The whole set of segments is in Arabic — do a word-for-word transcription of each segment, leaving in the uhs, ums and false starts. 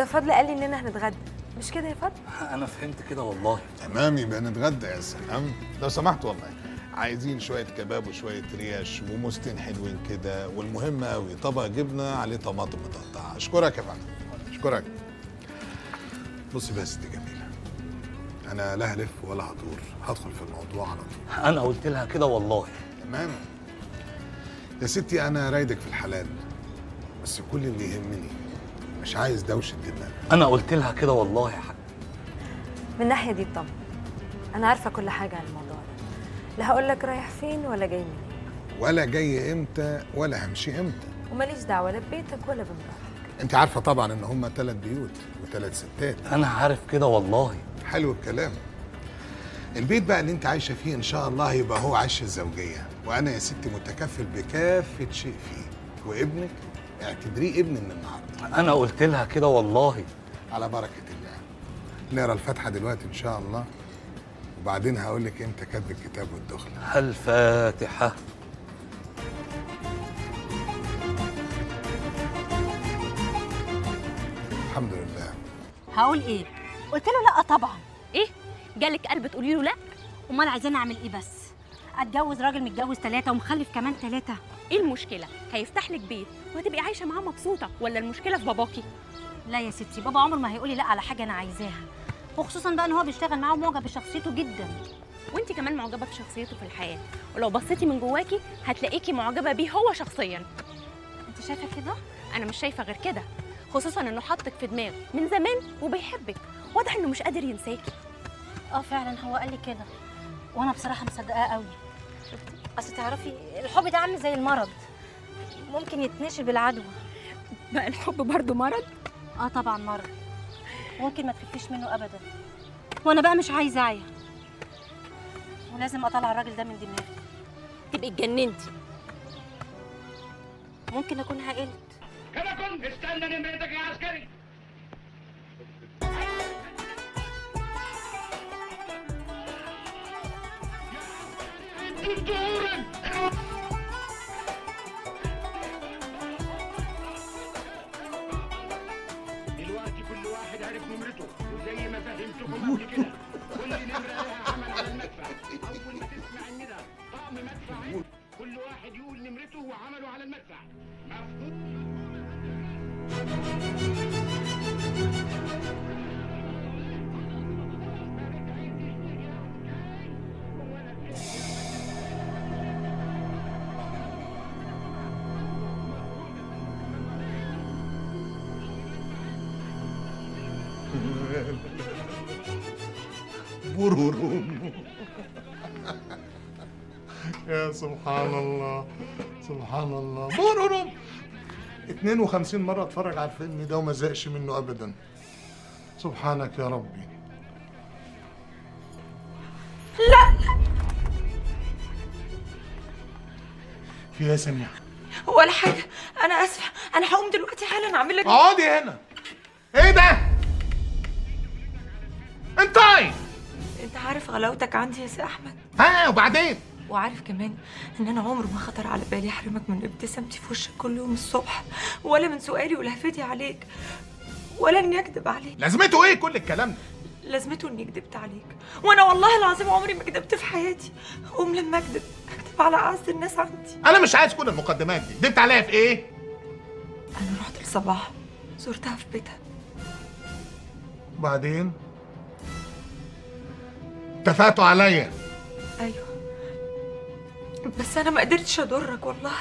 ده فضل قال لي اننا هنتغدى، مش كده يا فضل؟ انا فهمت كده والله. تمام، يبقى نتغدى. يا سلام، لو سمحت والله عايزين شويه كباب وشويه ريش وموستين حلوين كده، والمهم قوي طبق جبنه عليه طماطم متقطعه. اشكرك يا فندم، اشكرك. بصي بس دي جميله، انا لا هلف ولا هدور، هدخل في الموضوع على طول. انا قلت لها كده والله. تمام يا ستي، انا رايدك في الحلال، بس كل اللي يهمني مش عايز دوشه دماغ. انا قلت لها كده والله يا حاج. من الناحيه دي طبعا انا عارفه كل حاجه عن الموضوع ده، لا هقول لك رايح فين ولا جاي منين، ولا جاي امتى ولا همشي امتى، وماليش دعوه لا ببيتك ولا بمراتك. انت عارفه طبعا ان هم ثلاث بيوت وثلاث ستات. انا عارف كده والله. حلو الكلام. البيت بقى اللي انت عايشه فيه ان شاء الله يبقى هو عش الزوجيه، وانا يا ستي متكفل بكافه شيء فيه، وابنك اعتبريه ابن من النهارده. انا قلت لها كده والله. على بركه الله. نقرا الفاتحه دلوقتي ان شاء الله، وبعدين هقول لك امتى كتب الكتاب والدخله. الفاتحه. الحمد لله. هقول ايه؟ قلت له لا طبعا. ايه؟ جالك قلب تقولي له لا؟ امال عايزاني اعمل ايه بس؟ اتجوز راجل متجوز ثلاثه ومخلف كمان ثلاثه؟ ايه المشكله؟ هيفتح لك بيت وهتبقي عايشه معاه مبسوطه، ولا المشكله في باباكي؟ لا يا ستي، بابا عمره ما هيقولي لا على حاجه انا عايزاها، وخصوصا بقى ان هو بيشتغل معاه ومعجب بشخصيته جدا. وانت كمان معجبه بشخصيته في الحياه، ولو بصيتي من جواكي هتلاقيكي معجبه بيه هو شخصيا. انت شايفه كده؟ انا مش شايفه غير كده، خصوصا انه حطك في دماغه من زمان وبيحبك، واضح انه مش قادر ينساكي. اه فعلا هو قال لي كده، وانا بصراحه مصدقاه قوي. اصل تعرفي الحب ده عامل زي المرض، ممكن يتنشر بالعدوى. بقى الحب برضه مرض؟ اه طبعا مرض، ممكن ما تخفيش منه ابدا، وانا بقى مش عايزه اعيا، ولازم اطلع الراجل ده من دماغي. تبقي اتجننتي. ممكن اكون عقلت. كده كن استنى نمرتك يا عسكري. دلوقتي كل واحد عرف نمرته، وزي ما فهمتكم قبل كده كل نمره لها عمل على المدفع. اول ما تسمع الندى طقم مدفع كل واحد يقول نمرته وعمله على المدفع. مفهوم؟ برورم. يا سبحان الله سبحان الله. برورم اثنين وخمسين مرة اتفرج على الفيلم ده وما زهقش منه أبدا. سبحانك يا ربي. لا في يا سميح؟ ولا حاجة، أنا آسفة، أنا هقوم دلوقتي حالا أعمل لك. اقعدي هنا. إيه ده؟ انتي أنت عارف غلاوتك عندي يا سي أحمد. ها وبعدين؟ وعارف كمان إن أنا عمر ما خطر على بالي أحرمك من ابتسامتي في وشك كل يوم الصبح، ولا من سؤالي ولهفتي عليك، ولا إني أكذب عليك. لازمته إيه كل الكلام ده؟ لازمته إني كدبت عليك، وأنا والله العظيم عمري ما كدبت في حياتي. قوم لما أكذب أكذب على أعز الناس عندي. أنا مش عايز كل المقدمات دي. كدبت عليا في إيه؟ أنا رحت لصباح زرتها في بيتها. وبعدين؟ اتفقتوا عليا. أيوه، بس أنا ما قدرتش أضرك والله.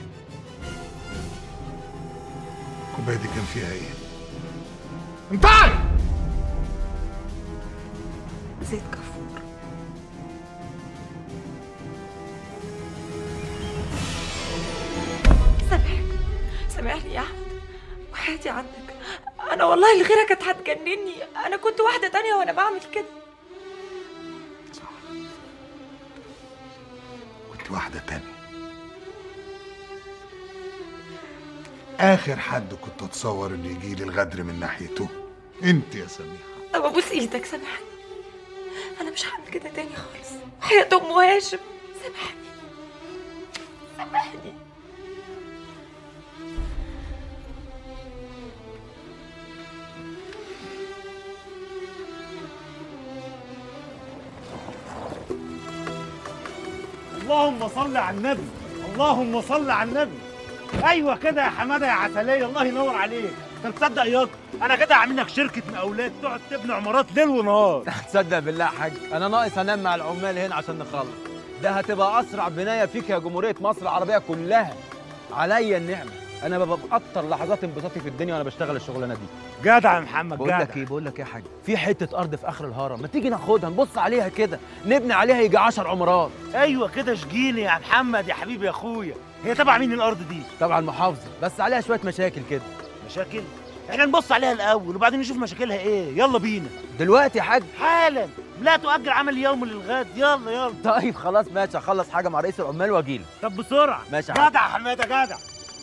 الكوباية دي كان فيها إيه؟ انتي! زيت كافور. سامحني سامحني يا أحمد، وحياتي عندك أنا والله اللي غيرك كانت هتجنني. أنا كنت واحدة تانية وأنا بعمل كده. صح، كنت واحدة تانية. آخر حد كنت أتصور إن يجيلي الغدر من ناحيته أنت يا سميحة. طب أبوس إيدك سامحني، أنا مش هعمل كده تاني خالص. وحياة أم هاشم سامحني سامحني. اللهم صل على النبي، اللهم صل على النبي. ايوه كده يا حماده يا عسليه، الله ينور عليك. انت تصدق ياض انا كده هعمل لك شركه مقاولات تقعد تبني عمارات ليل ونهار. تصدق بالله يا حاج انا ناقص انام مع العمال هنا عشان نخلص. ده هتبقى اسرع بنايه فيك يا جمهوريه مصر العربيه كلها. عليا النعمه، انا ببقى اكتر لحظات انبساطي في الدنيا وانا بشتغل الشغلانه دي. جدع يا محمد، بقول جدع. لك ايه بقول لك ايه يا حاج، في حته ارض في اخر الهرم، ما تيجي ناخدها نبص عليها كده، نبني عليها يجي عشر عمارات. ايوه كده اشجيني يا محمد يا حبيبي يا اخويا. هي تبع مين الارض دي؟ تبع المحافظه، بس عليها شويه مشاكل كده. مشاكل؟ احنا نبص عليها الاول وبعدين نشوف مشاكلها ايه. يلا بينا دلوقتي يا حاج؟ حالا، لا تؤجل عمل يوم للغد. يلا يلا. طيب خلاص ماشي، هخلص حاجه مع رئيس العمال واجيلك. طب بسرعه. ماشي يا حاج. جدع يا حماده جدع.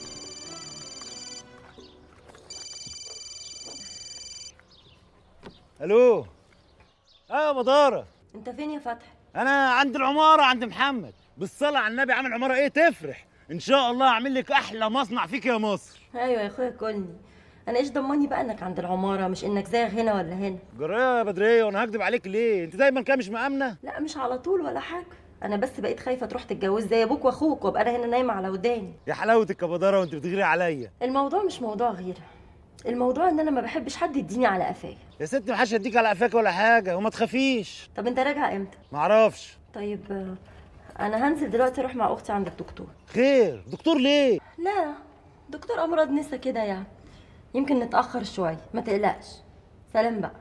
الو. اه مداره. انت فين يا فتحي؟ انا عند العماره عند محمد. بالصلاه على النبي عامل عماره ايه تفرح. ان شاء الله اعمل لك احلى مصنع فيك يا مصر. ايوه يا اخويا كلني. انا ايش ضمني بقى انك عند العماره مش انك زاغ هنا ولا هنا؟ جرايه يا بدريه وانا هكدب عليك ليه؟ انت دايما كده مش مامنه؟ لا مش على طول ولا حاجه، انا بس بقيت خايفه تروح تتجوز زي ابوك واخوك وابقى انا هنا نايمه على وداني. يا حلاوتك يا بداره وانت بتغيري عليا. الموضوع مش موضوع غيره، الموضوع ان انا ما بحبش حد يديني على قفايا. يا ستي محدش هيديك على قفاك ولا حاجه وما تخافيش. طب انت راجع امتى؟ معرفش. طيب آه، انا هنزل دلوقتي اروح مع اختي عند الدكتور. خير؟ دكتور ليه؟ لا دكتور امراض نسا كده يعني، يمكن نتاخر شويه، ما تقلقش. سلام بقى.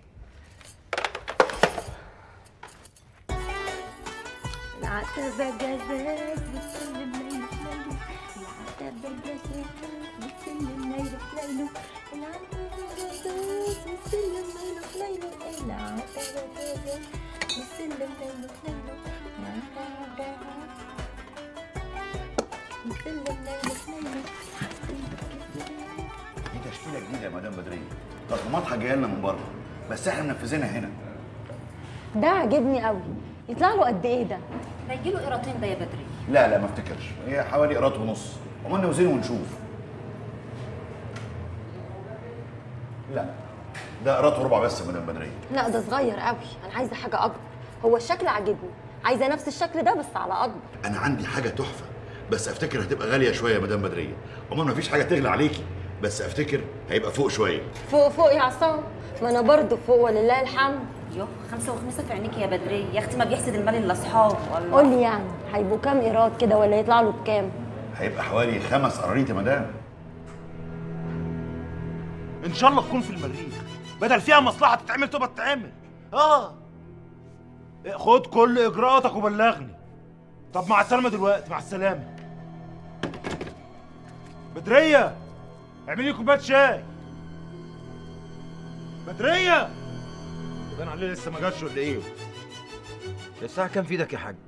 العتبة جزاز بتسلم ليلو ليلو، العتبة جزاز بتسلم ليلو ليلو، العتبة جزاز بتسلم ليلو ليلو، العتبة جزاز بتسلم ليلو ليلو، بتسلم ليلو ليلو. دي تشكيله جديده يا مدام بدريه، تصميماتها جايه لنا من بره بس احنا منفذينها هنا. ده عجبني قوي. يطلع له قد ايه ده؟ ده يجي له قيراطين ده يا بدري. لا لا ما افتكرش، هي حوالي قيراط ونص، وما نوزن ونشوف. لا ده قيراط وربع بس يا مدام بدريه. لا ده صغير قوي، انا عايزه حاجه اكبر. هو الشكل عاجبني، عايزه نفس الشكل ده بس على اكبر. انا عندي حاجه تحفه بس افتكر هتبقى غاليه شويه يا مدام بدريه. عموما ما فيش حاجه تغلى عليكي بس افتكر هيبقى فوق شويه. فوق فوق يا عصام، ما انا برضه فوق ولله الحمد. يوه خمسة وخمسة في عينيكي يا بدرية، يا اختي ما بيحسد المال الا اصحاب والله. قول لي يعني هيبقوا كام ايراد كده ولا يطلع له بكام؟ هيبقى حوالي خمس قراريط يا مدام. ان شاء الله تكون في المريخ، بدل فيها مصلحه تتعمل تبقى تتعمل. اه خد كل اجراءاتك وبلغني. طب مع السلامه دلوقتي، مع السلامه. بدريه اعملي لي كوبايه شاي. بدريه يبان عليه لسه ما جاتش ولا ايه؟ الساعه كام في ايدك يا حاج؟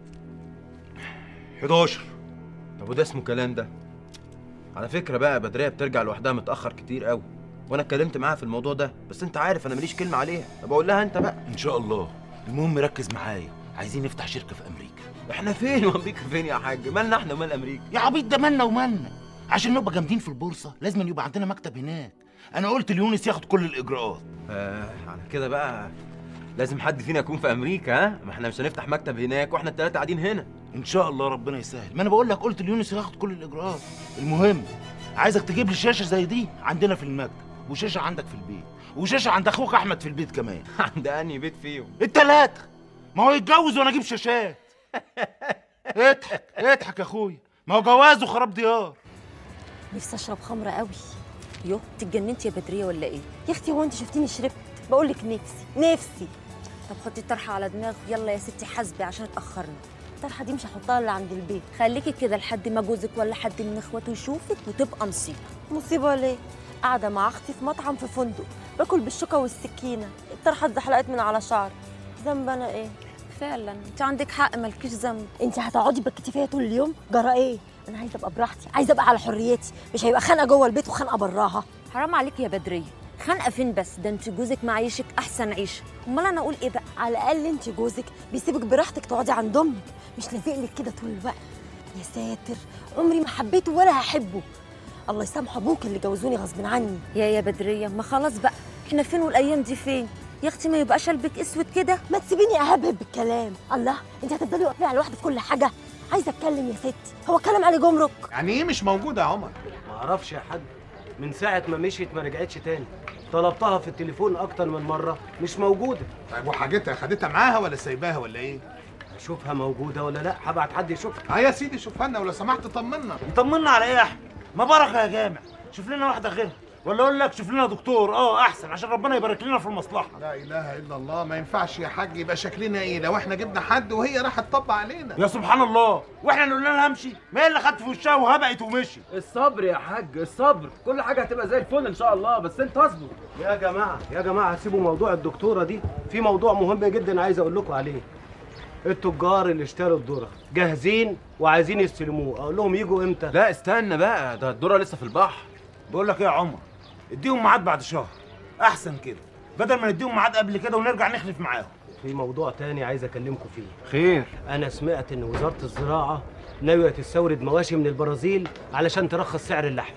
حداشر. طب وده اسمه كلام ده؟ على فكره بقى بدريه بترجع لوحدها متاخر كتير قوي، وانا اتكلمت معاها في الموضوع ده بس انت عارف انا ماليش كلمه عليها. طب اقول لها انت بقى. ان شاء الله. المهم ركز معايا، عايزين نفتح شركه في امريكا. احنا فين وامريكا فين يا حاج؟ مالنا احنا ومال امريكا؟ يا عبيط ده مالنا ومالنا. عشان نبقى جامدين في البورصه لازم يبقى عندنا مكتب هناك. انا قلت ليونس ياخد كل الاجراءات. آه على كده بقى لازم حد فينا يكون في امريكا. ها ما احنا مش هنفتح مكتب هناك واحنا الثلاثه قاعدين هنا. ان شاء الله ربنا يسهل. ما انا بقول لك قلت ليونس ياخد كل الاجراءات. المهم عايزك تجيب لي شاشه زي دي عندنا في المكتب، وشاشه عندك في البيت، وشاشه عند اخوك احمد في البيت كمان. عند انهي بيت فيهم؟ التلاته. ما هو يتجوز وانا اجيب شاشات. اضحك اضحك يا اخويا، ما هو جواز وخراب ديار. نفسي اشرب خمره قوي. يوه انت اتجننتي يا بدريه ولا ايه؟ يا اختي هو انت شفتيني شربت؟ بقول لك نفسي نفسي. طب حطي الطرحه على دماغك يلا يا ستي حاسبي عشان اتاخرنا. الطرحه دي مش هحطها الا عند البيت. خليكي كده لحد ما جوزك ولا حد من اخواته يشوفك وتبقى مصيبه. مصيبه ليه؟ قاعده مع اختي في مطعم في فندق باكل بالشوكه والسكينه، الطرحه اتزحلقت من على شعري. ذنب انا ايه؟ فعلا انت عندك حق مالكيش ذنب. انت هتقعدي بكتي فيا طول اليوم؟ جرى ايه؟ انا عايزه ابقى براحتي، عايزه ابقى على حريتي، مش هيبقى خانقه جوه البيت وخانقه براها. حرام عليك يا بدريه، خانقه فين بس؟ ده انت جوزك معيشك احسن عيشه. امال انا اقول ايه بقى؟ على الاقل انت جوزك بيسيبك براحتك تقعدي عند امك، مش لازق لك كده طول الوقت. يا ساتر، عمري ما حبيته ولا هحبه. الله يسامح ابوك اللي جوزوني غصب عني. يا يا بدريه ما خلاص بقى، احنا فين والايام دي فين؟ يا اختي ما يبقاش قلبك اسود كده. ما تسيبيني اهبهب بالكلام. الله، انت هتفضلي واقفه على الواحده في كل حاجه؟ عايزه اتكلم يا ستي، هو الكلام عليه جمرك؟ يعني ايه مش موجوده يا عمر؟ ما اعرفش يا حاج، من ساعه ما مشيت ما رجعتش تاني. طلبتها في التليفون اكتر من مره مش موجوده. طيب وحاجتها خدتها معاها ولا سايباها ولا ايه؟ اشوفها موجوده ولا لا، هبعت حد يشوفها. اه يا سيدي شوفها لنا ولو سمحت طمنا. طمنا على ايه يا احمد؟ ما بركه يا جامع، شوف لنا واحده غيرها، ولا اقول لك شوف لنا دكتور اه احسن عشان ربنا يبارك لنا في المصلحه. لا اله الا الله، ما ينفعش يا حاج يبقى شكلنا ايه لو احنا جبنا حد وهي راحت تطبق علينا. يا سبحان الله، واحنا اللي قلنا لها امشي؟ ما هي اللي خدت في وشها وهبقت ومشي. الصبر يا حاج، الصبر، كل حاجه هتبقى زي الفل ان شاء الله، بس انت اصبر. يا جماعه يا جماعه سيبوا موضوع الدكتوره دي، في موضوع مهم جدا عايز اقول لكم عليه. التجار اللي اشتروا الذره جاهزين وعايزين يستلموه، اقول لهم يجوا امتى؟ لا استنى بقى، ده الذره لسه في البحر. بقول لك ايه يا عمر، اديهم ميعاد بعد شهر احسن كده، بدل ما نديهم ميعاد قبل كده ونرجع نخلف معاهم. في موضوع تاني عايز اكلمكم فيه. خير؟ انا سمعت ان وزاره الزراعه ناويه تستورد مواشي من البرازيل علشان ترخص سعر اللحمه.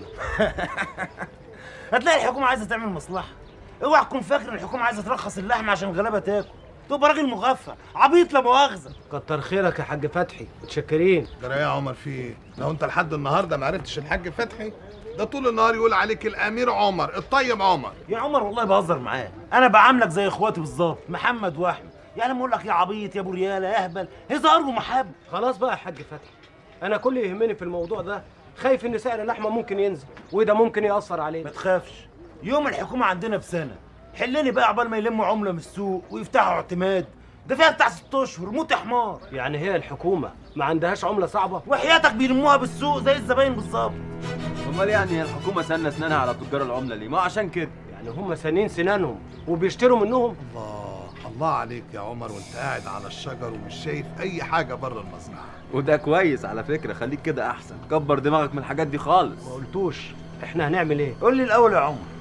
هتلاقي الحكومه عايزه تعمل مصلحه. اوعى تكون فاكر ان الحكومه عايزه ترخص اللحمه عشان الغلابه تاكل، تبقى راجل مغفى عبيط لا مؤاخذه. كتر خيرك يا حاج فتحي، متشكرين. جرى ايه يا عمر في ايه؟ لو انت لحد النهارده ما عرفتش الحاج فتحي، ده طول النهار يقول عليك الامير عمر، الطيب عمر. يا عمر والله بهزر معاه، انا بعاملك زي اخواتي بالظبط، محمد واحمد. يعني لما اقول لك يا عبيط يا ابو رياله يا اهبل، هزار ومحبه. خلاص بقى يا حاج فتحي، انا كل اللي يهمني في الموضوع ده خايف ان سعر اللحمه ممكن ينزل وده ممكن ياثر علينا. ما تخافش، يوم الحكومه عندنا بسنه، حلني بقى عقبال ما يلموا عمله من السوق ويفتحوا اعتماد، ده فيها بتاع ست اشهر، موت يا حمار. يعني هي الحكومه ما عندهاش عمله صعبه؟ وحياتك بيلموها بالسوق زي الزباين بالظبط. امال يعني هي الحكومه سنه اسنانها على تجار العمله ليه؟ ما عشان كده. يعني هم سانين سنانهم وبيشتروا منهم؟ الله الله عليك يا عمر، وانت قاعد على الشجر ومش شايف اي حاجه بره المزرعه. وده كويس على فكره، خليك كده احسن، كبر دماغك من الحاجات دي خالص. ما قلتوش احنا هنعمل ايه؟ قول لي الاول يا عمر،